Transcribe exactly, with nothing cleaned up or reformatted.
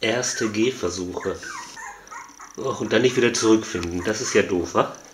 erste Gehversuche. Och, und dann nicht wieder zurückfinden. Das ist ja doof, wa?